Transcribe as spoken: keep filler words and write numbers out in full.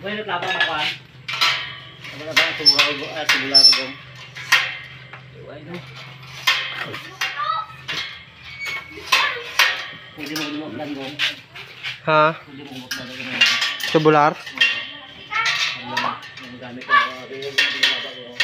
Pwede naglaban na kuhan. Ano na ba ang sumura ko? Ah, simula ko gom. Iway no. Pwede mo lumot lang gom. Ha? Pwede mo lumot lang gom. Tubular? Ang gamit ko.